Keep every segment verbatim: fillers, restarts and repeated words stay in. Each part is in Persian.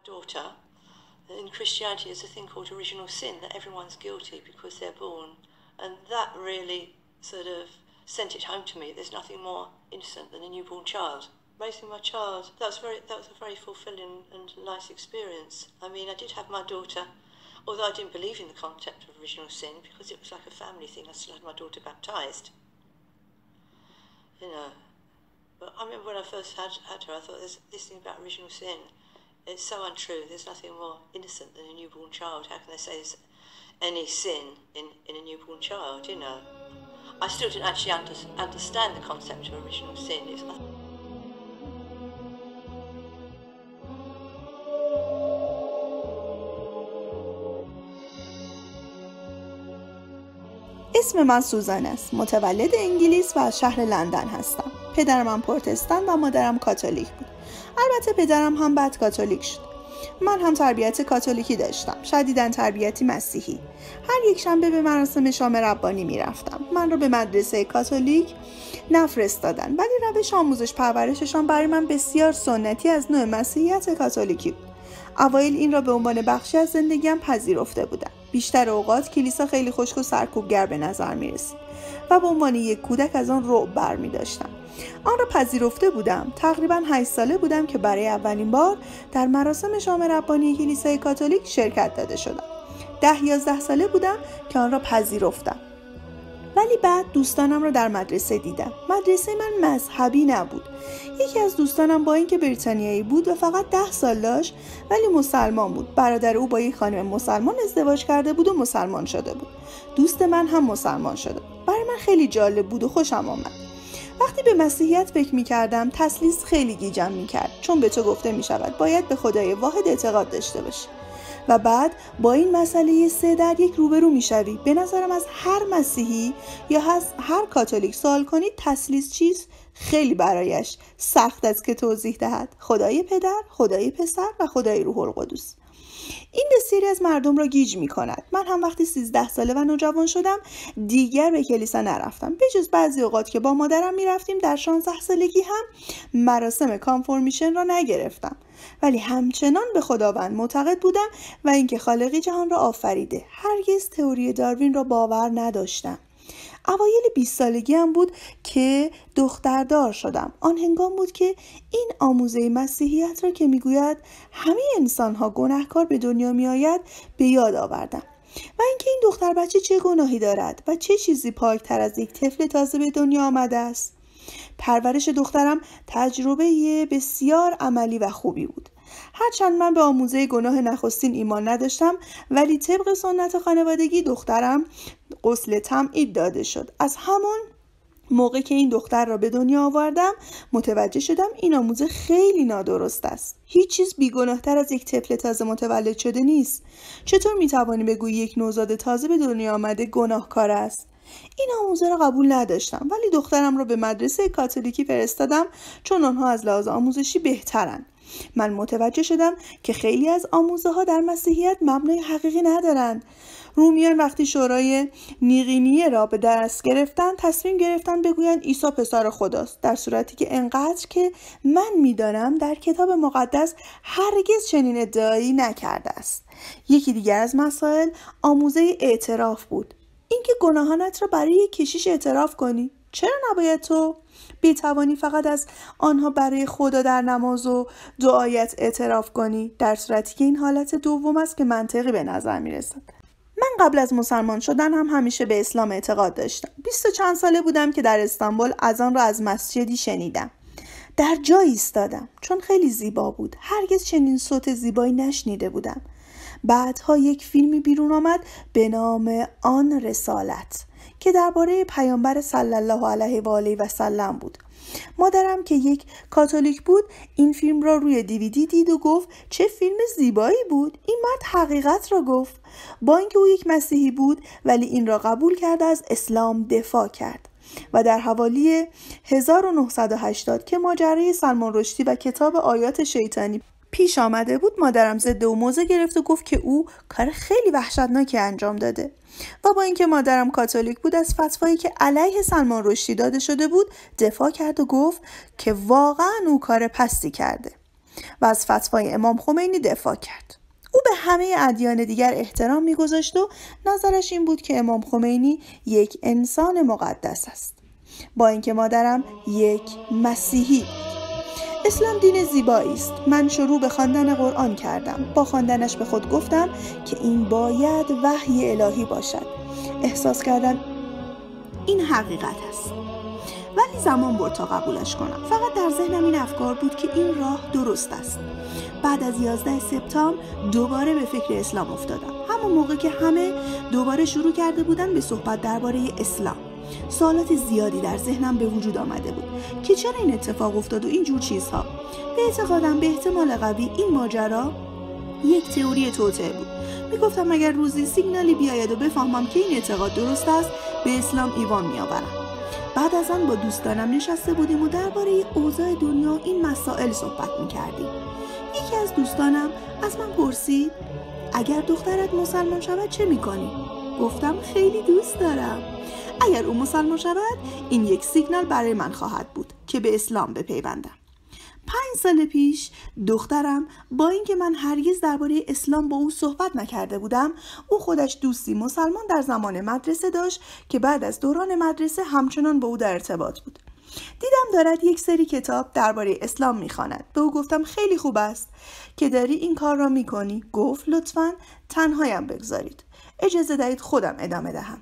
Daughter, in Christianity there's a thing called original sin, that everyone's guilty because they're born, and that really sort of sent it home to me. There's nothing more innocent than a newborn child. Raising my child, that was very that was a very fulfilling and nice experience. I mean, I did have my daughter, although I didn't believe in the concept of original sin because it was like a family thing. I still had my daughter baptized, you know. But I remember when I first had, had her, I thought, there's this thing about original sin. It's so untrue. There's nothing more innocent than a newborn child. How can they say there's any sin in, in a newborn child, you know? I still didn't actually under, understand the concept of original sin. It's, اسم من سوزان است. متولد انگلیس و از شهر لندن هستم. پدرم هم پروتستان و مادرم کاتولیک بود. البته پدرم هم بعد کاتولیک شد. من هم تربیت کاتولیکی داشتم، شدیداً تربیتی مسیحی. هر یک شنبه به مراسم شام ربانی می رفتم. من رو به مدرسه کاتولیک نفرستادن، ولی روش آموزش پرورششان برای من بسیار سنتی از نوع مسیحیت کاتولیکی بود. اوایل این را به عنوان بخشی از زندگیم پذیرفته بودم. بیشتر اوقات کلیسا خیلی خشک و سرکوبگر به نظر می رسید و به عنوان یک کودک از آن رعب برمی داشتم. آن را پذیرفته بودم. تقریباً هشت ساله بودم که برای اولین بار در مراسم شام ربانی کلیسای کاتولیک شرکت داده شدم. ده یازده ساله بودم که آن را پذیرفتم. ولی بعد دوستانم را در مدرسه دیدم. مدرسه من مذهبی نبود. یکی از دوستانم با اینکه بریتانیایی بود و فقط ده سال داشت ولی مسلمان بود. برادر او با یک خانم مسلمان ازدواج کرده بود و مسلمان شده بود. دوست من هم مسلمان شده بود. برای من خیلی جالب بود و خوشم آمد. وقتی به مسیحیت فکر می کردم تسلیس خیلی گیجم می کرد، چون به تو گفته می شود باید به خدای واحد اعتقاد داشته باشی و بعد با این مسئله سه در یک روبرو می شوی. به نظرم از هر مسیحی یا از هر کاتولیک سوال کنید تسلیس چیست، خیلی برایش سخت است که توضیح دهد. خدای پدر، خدای پسر و خدای روح القدس. این بسیاری از مردم را گیج می کند. من هم وقتی سیزده ساله و نوجوان شدم دیگر به کلیسا نرفتم. به جز بعضی اوقات که با مادرم می رفتیم در شانزده سالگی هم مراسم کانفورمیشن را نگرفتم. ولی همچنان به خداوند معتقد بودم و اینکه خالق جهان را آفریده. هرگز تئوری داروین را باور نداشتم. اوایل بیست سالگی هم بود که دختردار شدم. آن هنگام بود که این آموزه مسیحیت را که میگوید همه انسان‌ها گناهکار به دنیا میآید به یاد آوردم و اینکه این دختر بچه چه گناهی دارد و چه چیزی پاکتر از یک طفل تازه به دنیا آمده است. پرورش دخترم تجربه بسیار عملی و خوبی بود. هرچند من به آموزه گناه نخستین ایمان نداشتم، ولی طبق سنت خانوادگی دخترم غسل تمعید داده شد. از همان موقع که این دختر را به دنیا آوردم متوجه شدم این آموزه خیلی نادرست است. هیچ چیز بیگناهتر از یک طفل تازه متولد شده نیست. چطور میتوانی بگویی یک نوزاد تازه به دنیا آمده گناهکار است؟ این آموزه را قبول نداشتم، ولی دخترم را به مدرسه کاتولیکی فرستادم چون آنها از لحاظ آموزشی بهترند. من متوجه شدم که خیلی از آموزه ها در مسیحیت مبنای حقیقی ندارند. رومیان وقتی شورای نیقینیه را به دست گرفتن تصمیم گرفتن بگویند عیسی پسر خداست، در صورتی که انقدر که من میدانم در کتاب مقدس هرگز چنین ادعایی نکرده است. یکی دیگر از مسائل آموزه اعتراف بود. اینکه گناهانت را برای یک کشیش اعتراف کنی. چرا نباید تو بی‌توانی فقط از آنها برای خدا در نماز و دعایت اعتراف کنی، در صورتی که این حالت دوم است که منطقی به نظر می رسد. من قبل از مسلمان شدن هم همیشه به اسلام اعتقاد داشتم. بیست و چند ساله بودم که در استانبول اذان را از مسجدی شنیدم. در جا ایستادم چون خیلی زیبا بود. هرگز چنین صوت زیبایی نشنیده بودم. بعدها یک فیلمی بیرون آمد به نام آن رسالت که درباره پیامبر صلی الله علیه و آله و سلم بود. مادرم که یک کاتولیک بود این فیلم را روی دیویدی دید و گفت چه فیلم زیبایی بود. این مرد حقیقت را گفت. با اینکه او یک مسیحی بود ولی این را قبول کرد، از اسلام دفاع کرد. و در حوالی هزار و نهصد و هشتاد که ماجرای سلمان رشدی و کتاب آیات شیطانی پیش آمده بود، مادرم ضد او موضع گرفت و گفت که او کار خیلی وحشتناکی انجام داده. و با اینکه مادرم کاتولیک بود از فتوایی که علیه سلمان رشدی داده شده بود دفاع کرد و گفت که واقعا او کار پستی کرده. و از فتوای امام خمینی دفاع کرد. او به همه ادیان دیگر احترام می‌گذاشت و نظرش این بود که امام خمینی یک انسان مقدس است، با اینکه مادرم یک مسیحی بود. اسلام دین زیبایی است. من شروع به خواندن قرآن کردم. با خواندنش به خود گفتم که این باید وحی الهی باشد. احساس کردم این حقیقت است. ولی زمان برد تا قبولش کنم. فقط در ذهنم این افکار بود که این راه درست است. بعد از یازده سپتامبر دوباره به فکر اسلام افتادم. همون موقع که همه دوباره شروع کرده بودن به صحبت درباره اسلام. سوالات زیادی در ذهنم به وجود آمده بود که چرا این اتفاق افتاد و این جور چیزها. به اعتقادم به احتمال قوی این ماجرا یک تئوری توطئه بود. میگفتم اگر روزی سیگنالی بیاید و بفهمم که این اعتقاد درست است، به اسلام ایمان میآورم. بعد از آن با دوستانم نشسته بودیم و درباره اوضاع دنیا این مسائل صحبت میکردیم. یکی از دوستانم از من پرسید اگر دخترت مسلمان شود چه میکنی؟ گفتم خیلی دوست دارم. اگر او مسلمان شود این یک سیگنال برای من خواهد بود که به اسلام بپیوندم. پنج سال پیش دخترم با اینکه من هرگز درباره اسلام با او صحبت نکرده بودم، او خودش دوستی مسلمان در زمان مدرسه داشت که بعد از دوران مدرسه همچنان با او در ارتباط بود. دیدم دارد یک سری کتاب درباره اسلام میخواند. به او گفتم خیلی خوب است که داری این کار را میکنی. گفت لطفاً تنهایم بگذارید، اجازه دهید خودم ادامه دهم.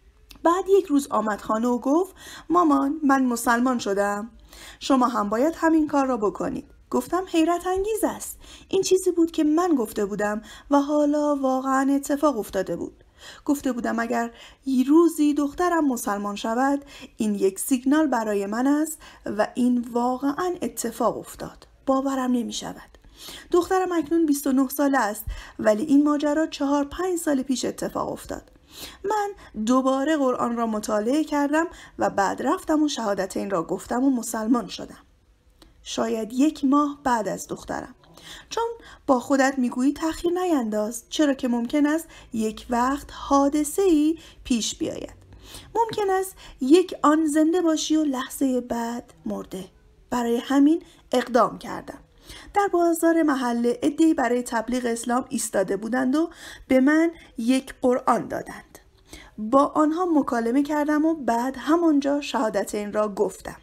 بعد یک روز آمد خانه و گفت مامان من مسلمان شدم، شما هم باید همین کار را بکنید. گفتم حیرت انگیز است. این چیزی بود که من گفته بودم و حالا واقعا اتفاق افتاده بود. گفته بودم اگر یه روزی دخترم مسلمان شود این یک سیگنال برای من است و این واقعا اتفاق افتاد. باورم نمی شود. دخترم اکنون بیست و نه ساله است ولی این ماجرا چهار پنج سال پیش اتفاق افتاد. من دوباره قرآن را مطالعه کردم و بعد رفتم و شهادت این را گفتم و مسلمان شدم. شاید یک ماه بعد از دخترم. چون با خودت میگویی تأخیر نینداز، چرا که ممکن است یک وقت حادثه‌ای پیش بیاید. ممکن است یک آن زنده باشی و لحظه بعد مرده. برای همین اقدام کردم. در بازار محله عده‌ای برای تبلیغ اسلام ایستاده بودند و به من یک قرآن دادند. با آنها مکالمه کردم و بعد همانجا شهادت این را گفتم.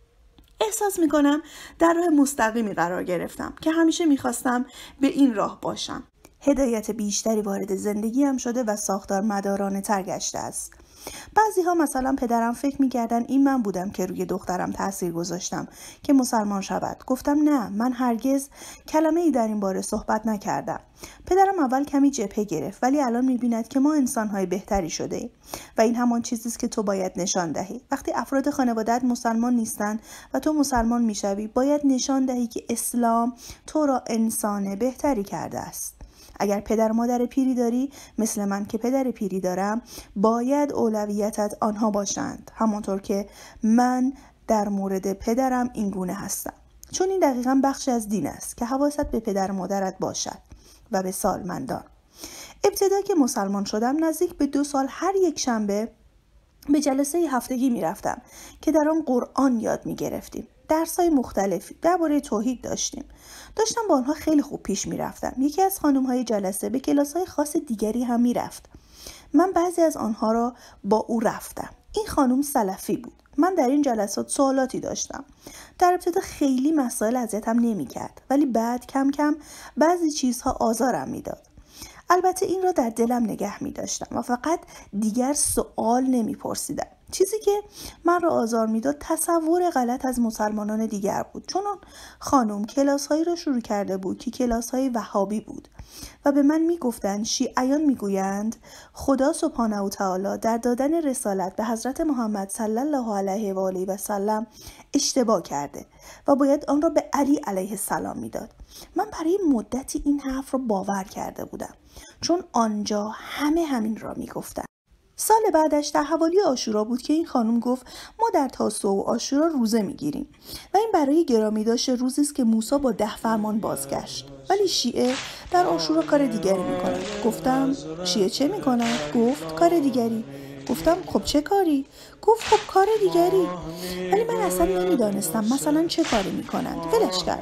احساس میکنم در راه مستقیمی قرار گرفتم که همیشه میخواستم به این راه باشم. هدایت بیشتری وارد زندگیم شده و ساختار مدارانه تر گشته است. بعضی ها مثلا پدرم فکر میکردن این من بودم که روی دخترم تاثیر گذاشتم که مسلمان شود. گفتم نه، من هرگز کلمه ای در این باره صحبت نکردم. پدرم اول کمی جبهه گرفت ولی الان میبیند که ما انسانهای بهتری شده ایم و این همان چیزی است که تو باید نشان دهی. وقتی افراد خانواده‌ات مسلمان نیستند و تو مسلمان میشوی باید نشان دهی که اسلام تو را انسان بهتری کرده است. اگر پدر و مادر پیری داری مثل من که پدر پیری دارم باید اولویتت آنها باشند، همانطور که من در مورد پدرم این گونه هستم. چون این دقیقاً بخشی از دین است که حواست به پدر و مادرت باشد و به سالمندان. ابتدا که مسلمان شدم نزدیک به دو سال هر یک شنبه به جلسه هفتگی می رفتم که در آن قرآن یاد می گرفتیم. درس‌های مختلفی درباره توحید داشتیم. داشتم با آنها خیلی خوب پیش می رفتم. یکی از خانم‌های جلسه به کلاس‌های خاص دیگری هم می رفت. من بعضی از آنها را با او رفتم. این خانم سلفی بود. من در این جلسات سوالاتی داشتم. در ابتدا خیلی مسائل اذیتم نمی کرد ولی بعد کم کم بعضی چیزها آزارم می داد. البته این را در دلم نگه می داشتم و فقط دیگر سوال نمی پرسیدم. چیزی که من را آزار میداد تصور غلط از مسلمانان دیگر بود. چون آن خانم کلاس‌هایی را شروع کرده بود که کلاس‌های وهابی بود و به من میگفتند شیعیان میگویند خدا سبحانه و تعالی در دادن رسالت به حضرت محمد صلی الله علیه و آله و سلم اشتباه کرده و باید آن را به علی علیه السلام میداد. من برای مدتی این حرف را باور کرده بودم چون آنجا همه همین را میگفتند. سال بعدش در حوالی عاشورا بود که این خانم گفت ما در تاسوع و عاشورا روزه میگیریم و این برای گرامی داشته روزی است که موسی با ده فرمان بازگشت. ولی شیعه در عاشورا کار دیگری میکنند. گفتم شیعه چه میکنند؟ گفت کار دیگری. گفتم خب چه کاری؟ گفت خب کار دیگری. ولی من اصلا نمیدانستم مثلا چه کاری میکنند. ولش کرد.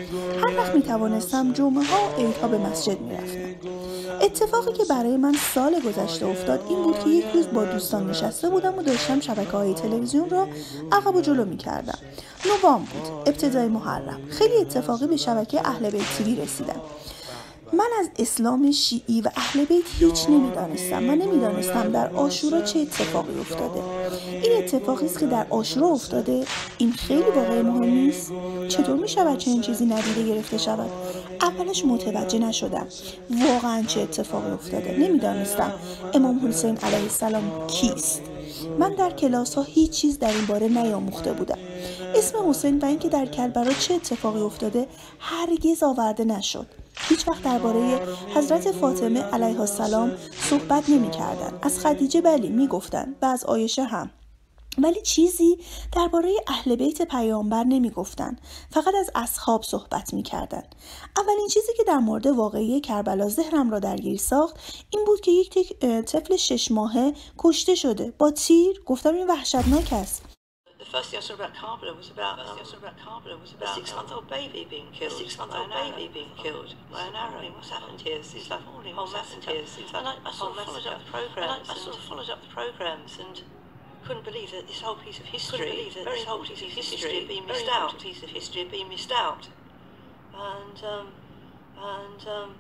هر وقت می توانستم جمعه ها و عیدها به مسجد می رفتم. اتفاقی که برای من سال گذشته افتاد این بود که یک روز با دوستان نشسته بودم و داشتم شبکه های تلویزیون را عقب و جلو می کردم. نوامبر بود، ابتدای محرم. خیلی اتفاقی به شبکه اهل بیت تیوی رسیدم. من از اسلام شیعی و اهل بیت هیچ نمیدانستم و نمیدانستم در عاشورا چه اتفاقی افتاده. این اتفاقی است که در عاشورا افتاده. این خیلی واقعا مهم نیست. چطور می شود چنین چیزی ندیده گرفته شود؟ اولش متوجه نشدم واقعا چه اتفاقی افتاده. نمیدانستم امام حسین علیه السلام کیست. من در کلاس ها هیچ چیز در این باره نیاموخته بودم. اسم حسین و اینکه در کربلا چه اتفاقی افتاده هرگز آورده نشد. هیچ وقت درباره حضرت فاطمه علیها السلام صحبت نمی کردن. از خدیجه بلی می گفتن و از عایشه هم، ولی چیزی درباره اهل بیت پیامبر نمی گفتن. فقط از اصحاب صحبت می کردن. اولین چیزی که در مورد واقعی کربلا ذهنم را درگیر ساخت این بود که یک طفل شش ماهه کشته شده با تیر. گفتم این وحشتناک است. The first thing I saw about Karbala was about um, about Karbala was about a six-month-old baby being killed. A six-month-old baby being killed by an arrow. What's happened here? It's like all what's happened here? It's like I, I sort of followed up the programs. I sort of followed up the programs and couldn't believe that this whole piece of history, very whole piece of history, had been missed out. Piece of history had been missed out. And um, and um.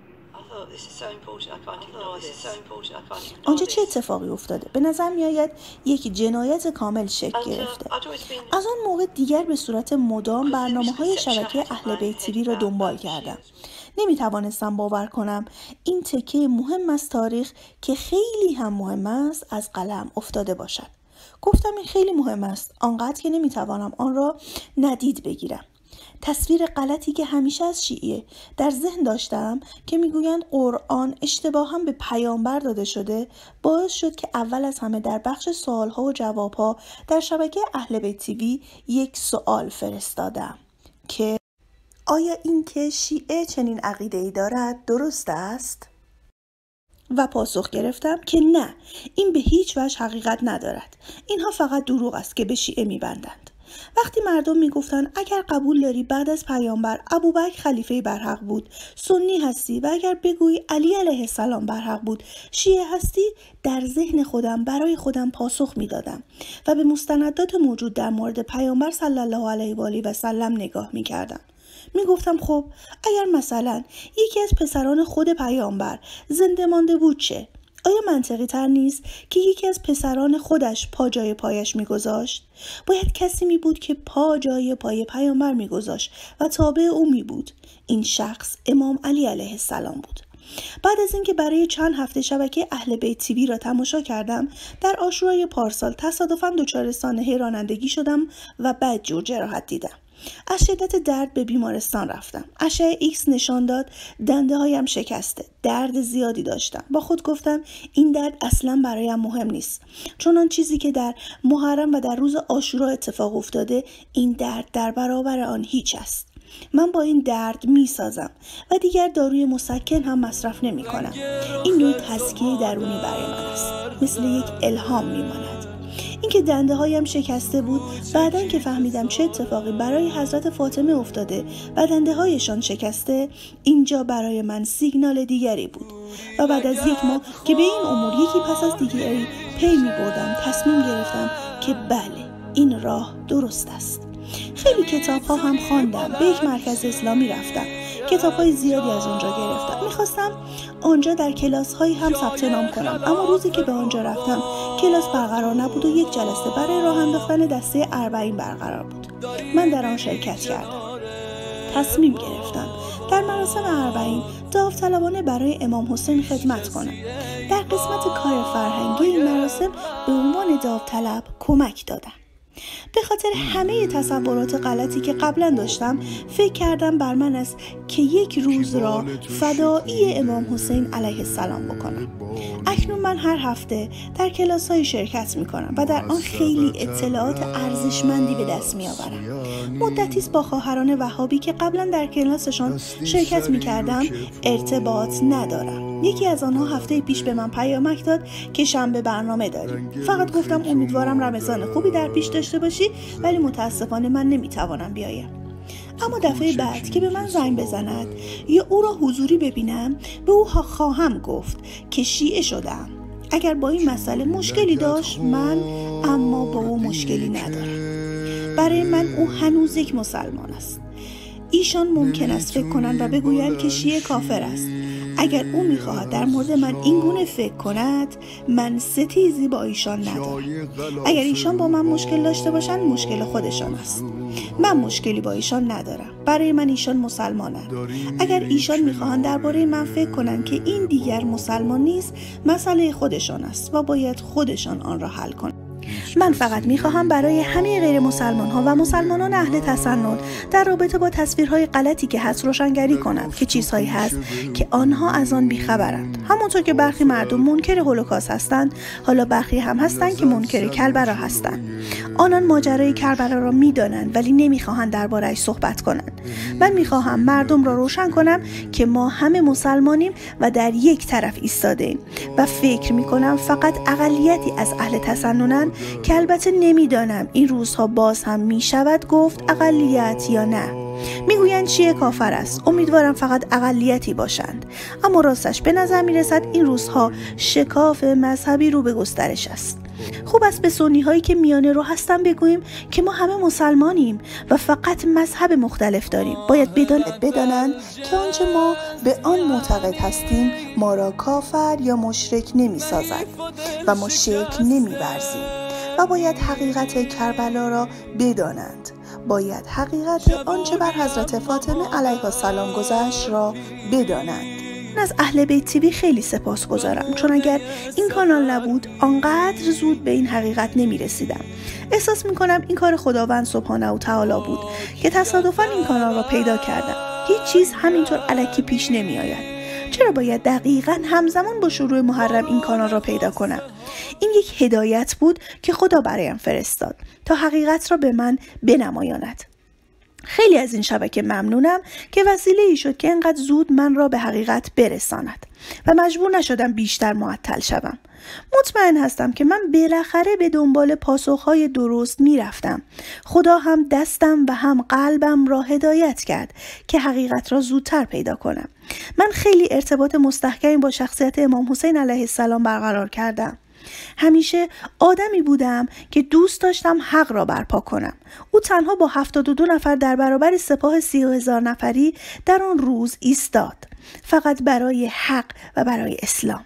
آنجا چه اتفاقی افتاده؟ به نظر می آید یک جنایت کامل شکل گرفته. از آن موقع دیگر به صورت مدام برنامه های شبکه اهل بیت تیوی را دنبال کردم. نمی توانستم باور کنم این تکه مهم از تاریخ که خیلی هم مهم است از قلم افتاده باشد. گفتم این خیلی مهم است، آنقدر که نمی توانم آن را ندید بگیرم. تصویر غلطی که همیشه از شیعه در ذهن داشتم که میگویند قرآن اشتباها به پیامبر داده شده باعث شد که اول از همه در بخش سوالها و جوابها در شبکه اهل بیت تیوی یک سوال فرستادم که آیا این که شیعه چنین عقیده‌ای دارد درست است؟ و پاسخ گرفتم که نه، این به هیچ وجه حقیقت ندارد. اینها فقط دروغ است که به شیعه میبندند. وقتی مردم میگفتن اگر قبول داری بعد از پیامبر ابوبکر خلیفه برحق بود سنی هستی و اگر بگویی علی علیه السلام برحق بود شیعه هستی، در ذهن خودم برای خودم پاسخ میدادم و به مستندات موجود در مورد پیامبر صلی الله علیه و آله و سلم نگاه میکردم. میگفتم خب اگر مثلا یکی از پسران خود پیامبر زنده مانده بود چه؟ آیا منطقی تر نیست که یکی از پسران خودش پا جای پایش میگذاشت؟ باید کسی می بود که پا جای پای پیامبر میگذاشت و تابع او می بود. این شخص امام علی علیه السلام بود. بعد از اینکه برای چند هفته شبکه اهل بیت تیوی را تماشا کردم، در عاشورای پارسال تصادفاً دچار سانحه رانندگی شدم و بدجور جراحت دیدم. از شدت درد به بیمارستان رفتم. اشعه ایکس نشان داد دنده هایم شکسته. درد زیادی داشتم. با خود گفتم این درد اصلا برایم مهم نیست. چون آن چیزی که در محرم و در روز عاشورا اتفاق افتاده، این درد در برابر آن هیچ است. من با این درد می سازم و دیگر داروی مسکن هم مصرف نمی کنم. این نوع تسکیه درونی برای من است. مثل یک الهام می ماند. اینکه دنده هایم شکسته بود، بعدن که فهمیدم چه اتفاقی برای حضرت فاطمه افتاده و دنده هایشان شکسته، اینجا برای من سیگنال دیگری بود. و بعد از یک ماه که به این امور یکی پس از دیگری پی می بردم، تصمیم گرفتم که بله، این راه درست است. خیلی کتاب ها هم خواندم. به یک مرکز اسلامی رفتم. کتاب های زیادی از اونجا گرفتم. میخواستم آنجا در کلاس هایی هم ثبت نام کنم، اما روزی که به آنجا رفتم کلاس برقرار نبود و یک جلسه برای راه انداختن دسته اربعین برقرار بود. من در آن شرکت کردم. تصمیم گرفتم در مراسم اربعین داوطلبانه برای امام حسین خدمت کنم. در قسمت کار فرهنگی این مراسم به عنوان داوطلب کمک دادم. به خاطر همه تصورات غلطی که قبلا داشتم فکر کردم بر من است که یک روز را فدایی امام حسین علیه السلام بکنم. اکنون من هر هفته در کلاس های شرکت می کنم و در آن خیلی اطلاعات ارزشمندی به دست می آورم. مدتی است با خواهران وهابی که قبلا در کلاسشان شرکت می کردم ارتباط ندارم. یکی از آنها هفته پیش به من پیامک داد که شنبه برنامه داریم. فقط گفتم امیدوارم رمضان خوبی در پیش داشته باشی، ولی متاسفانه من نمیتوانم بیایم. اما دفعه بعد که به من زنگ بزند یا او را حضوری ببینم به او خواهم گفت که شیعه شدم. اگر با این مسئله مشکلی داشت من اما با او مشکلی ندارم. برای من او هنوز یک مسلمان است. ایشان ممکن است فکر کنند و بگویند که شیعه کافر است. اگر او میخواهد در مورد من این گونه فکر کند من ستیزی با ایشان ندارم. اگر ایشان با من مشکل داشته باشند مشکل خودشان است. من مشکلی با ایشان ندارم. برای من ایشان مسلمانند. اگر ایشان میخواهند درباره من فکر کنند که این دیگر مسلمان نیست مسئله خودشان است و باید خودشان آن را حل کنند. من فقط میخواهم برای همه غیر مسلمان ها و مسلمانان اهل تسنن در رابطه با تصویرهای غلطی که هست روشنگری کنم که چیزهایی هست که آنها از آن بیخبرند. همونطور که برخی مردم منکر هولوکاست هستند، حالا برخی هم هستند که منکر کربلا هستند. آنان ماجرای کربلا را میدانند ولی نمیخواهند درباره‌اش صحبت کنند. من میخواهم مردم را روشن کنم که ما همه مسلمانیم و در یک طرف ایستاده‌ایم و فکر میکنم فقط اقلیتی از اهل تسننن که البته نمیدانم این روزها باز هم میشود گفت اقلیت یا نه. میگویند شیعه کافر است. امیدوارم فقط اقلیتی باشند. اما راستش به نظر میرسد این روزها شکاف مذهبی رو به گسترش است. خوب است به سنی هایی که میانه رو هستن بگوییم که ما همه مسلمانیم و فقط مذهب مختلف داریم. باید بدانند بدانند که آنچه ما به آن معتقد هستیم ما را کافر یا مشرک نمی سازد و ما شرک نمی ورزیم و باید حقیقت کربلا را بدانند. باید حقیقت آنچه بر حضرت فاطمه علیها السلام گذشت را بدانند. من از اهل بیت تیوی خیلی سپاسگزارم، چون اگر این کانال نبود آنقدر زود به این حقیقت نمی رسیدم. احساس می کنم این کار خداوند سبحانه و تعالی بود که تصادفاً این کانال را پیدا کردم. هیچ چیز همینطور الکی پیش نمی آید. چرا باید دقیقاً همزمان با شروع محرم این کانال را پیدا کنم؟ این یک هدایت بود که خدا برایم فرستاد تا حقیقت را به من بنمایاند. خیلی از این شبکه ممنونم که وسیله ای شد که انقدر زود من را به حقیقت برساند و مجبور نشدم بیشتر معطل شوم. مطمئن هستم که من بالاخره به دنبال پاسخهای درست می رفتم. خدا هم دستم و هم قلبم را هدایت کرد که حقیقت را زودتر پیدا کنم. من خیلی ارتباط مستحکمی با شخصیت امام حسین علیه السلام برقرار کردم. همیشه آدمی بودم که دوست داشتم حق را برپا کنم. او تنها با هفتاد و دو نفر در برابر سپاه سی هزار نفری در آن روز ایستاد، فقط برای حق و برای اسلام.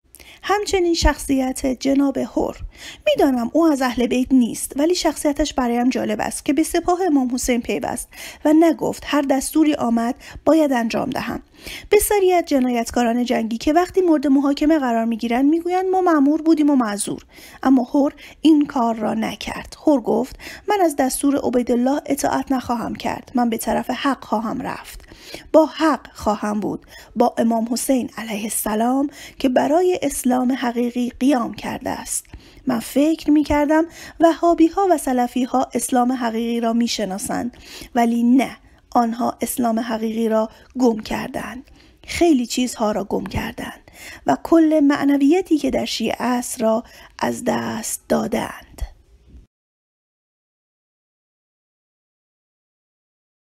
همچنین شخصیت جناب هور، میدانم او از اهل بیت نیست ولی شخصیتش برایم جالب است که به سپاه امام حسین پیوست و نگفت هر دستوری آمد باید انجام دهم. بسیاری از جنایتکاران جنگی که وقتی مورد محاکمه قرار میگیرند میگویند ما مأمور بودیم و معذور، اما هور این کار را نکرد. هور گفت من از دستور عبیدالله اطاعت نخواهم کرد، من به طرف حق خواهم رفت، با حق خواهم بود، با امام حسین علیه السلام که برای اسلام حقیقی قیام کرده است. من فکر می کردم وهابی ها و سلفی ها اسلام حقیقی را می شناسند، ولی نه، آنها اسلام حقیقی را گم کردند. خیلی چیزها را گم کردند و کل معنویتی که در شیعه است را از دست دادند.